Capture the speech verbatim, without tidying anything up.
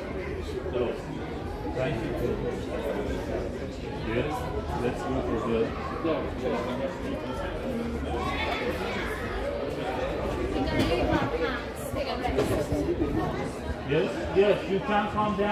So, thank you. Yes, let's go for the... Yes, yes, you can come down.